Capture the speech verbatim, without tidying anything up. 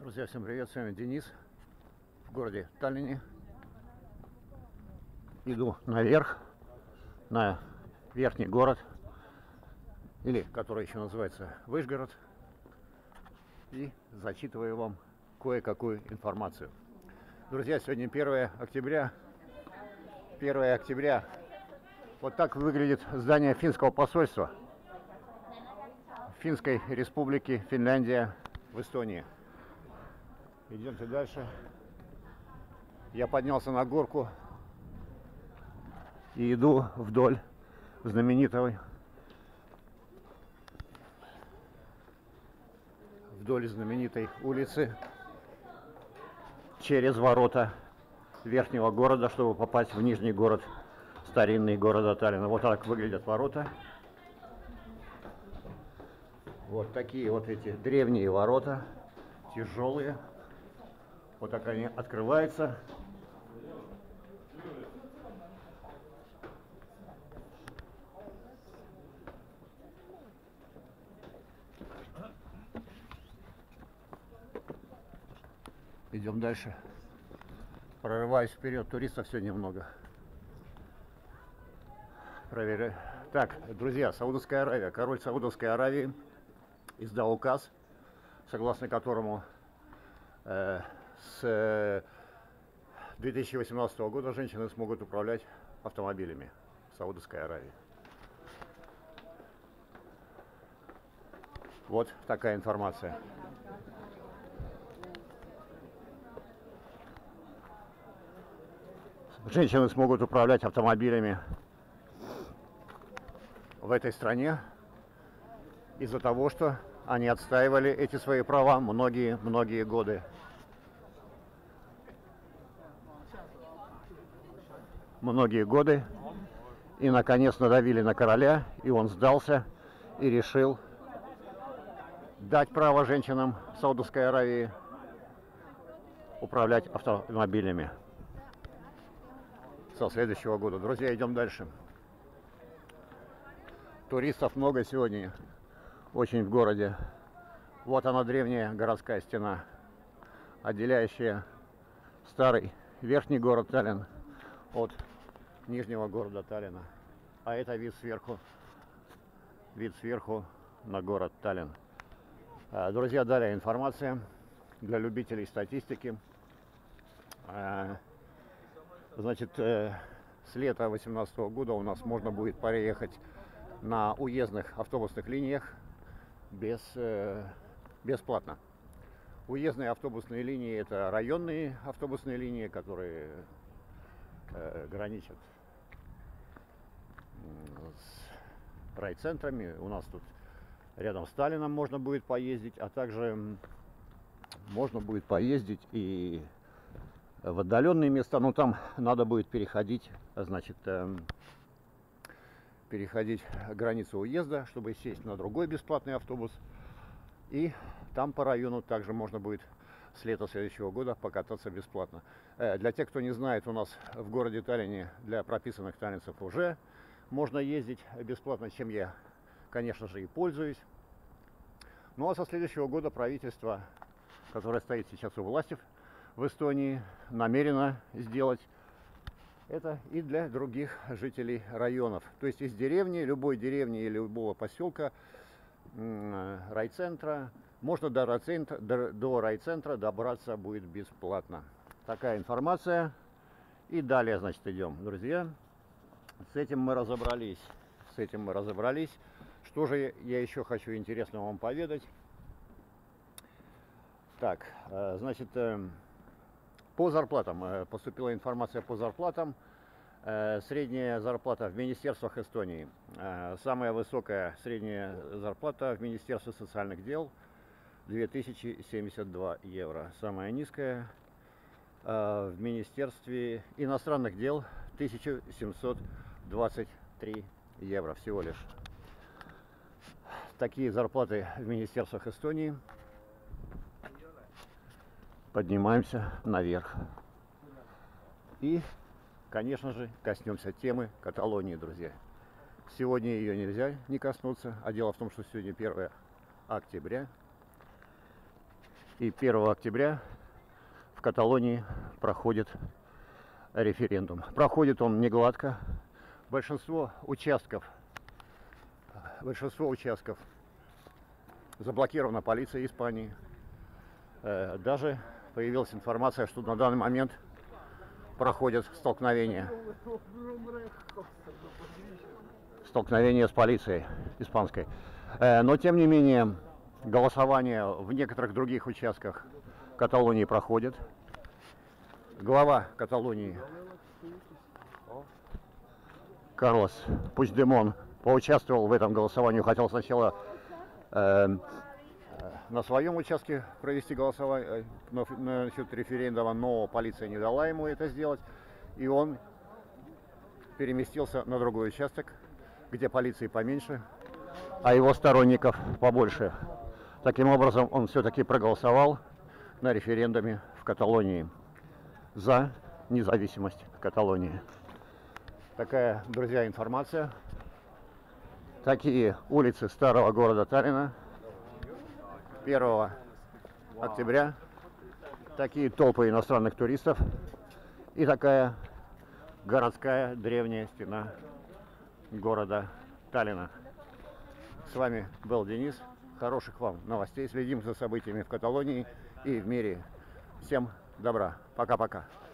Друзья, всем привет, с вами Денис в городе Таллине. Иду наверх, на верхний город, или который еще называется Вышгород, и зачитываю вам кое-какую информацию. Друзья, сегодня первое октября. первое октября. Вот так выглядит здание финского посольства Финской Республики Финляндия в Эстонии. Идемте дальше. Я поднялся на горку и иду вдоль знаменитой вдоль знаменитой улицы через ворота верхнего города, чтобы попасть в нижний город, старинный город Таллина. Вот так выглядят ворота. Вот такие вот эти древние ворота, тяжелые. Вот так они открываются. Идем дальше. Прорываюсь вперед. Туристов сегодня много. Проверяю. Так, друзья, Саудовская Аравия. Король Саудовской Аравии издал указ, согласно которому э, с две тысячи восемнадцатого года женщины смогут управлять автомобилями в Саудовской Аравии. Вот такая информация. Женщины смогут управлять автомобилями в этой стране из-за того, что они отстаивали эти свои права многие-многие годы. Многие годы. И, наконец, надавили на короля, и он сдался и решил дать право женщинам Саудовской Аравии управлять автомобилями со следующего года. Друзья, идем дальше. Туристов много сегодня, очень в городе. Вот она, древняя городская стена, отделяющая старый верхний город Таллин от нижнего города Таллина. А это вид сверху, вид сверху на город Таллин. Друзья, далее информация для любителей статистики. Значит, с лета две тысячи восемнадцатого года у нас можно будет проехать на уездных автобусных линиях без, бесплатно. Уездные автобусные линии — это районные автобусные линии, которые э, граничат с райцентрами. У нас тут рядом с Таллином можно будет поездить, а также можно будет поездить и в отдаленные места, но там надо будет переходить, значит, э, переходить границу уезда, чтобы сесть на другой бесплатный автобус. И там по району также можно будет с лета следующего года покататься бесплатно. Э, для тех, кто не знает, у нас в городе Таллине для прописанных таллинцев уже можно ездить бесплатно, чем я, конечно же, и пользуюсь. Ну а со следующего года правительство, которое стоит сейчас у власти в Эстонии, намерено сделать это и для других жителей районов. То есть из деревни, любой деревни или любого поселка, райцентра, можно до райцентра, до, до райцентра добраться будет бесплатно. Такая информация. И далее, значит, идем, друзья. С этим мы разобрались. С этим мы разобрались. Что же я еще хочу интересно вам поведать? Так, значит, по зарплатам. Поступила информация по зарплатам. Средняя зарплата в министерствах Эстонии. Самая высокая средняя зарплата в Министерстве социальных дел две тысячи семьдесят два евро. Самая низкая в Министерстве иностранных дел тысяча семьсот двадцать три евро всего лишь. Такие зарплаты в министерствах Эстонии. Поднимаемся наверх. И, конечно же, коснемся темы Каталонии, друзья. Сегодня ее нельзя не коснуться, а дело в том, что сегодня первое октября. И первого октября в Каталонии проходит референдум. Проходит он не гладко. Большинство участков, большинство участков заблокировано полицией Испании. Даже появилась информация, что на данный момент проходят столкновения. Столкновения с полицией испанской. Но тем не менее, голосование в некоторых других участках Каталонии проходит. Глава Каталонии Карлос Пучдемон поучаствовал в этом голосовании. Хотел сначала э, на своем участке провести голосование насчет референдума, но полиция не дала ему это сделать. И он переместился на другой участок, где полиции поменьше, а его сторонников побольше. Таким образом, он все-таки проголосовал на референдуме в Каталонии за независимость Каталонии. Такая, друзья, информация. Такие улицы старого города Таллина первого октября. Такие толпы иностранных туристов. И такая городская древняя стена города Таллина. С вами был Денис. Хороших вам новостей. Следим за событиями в Каталонии и в мире. Всем добра. Пока-пока.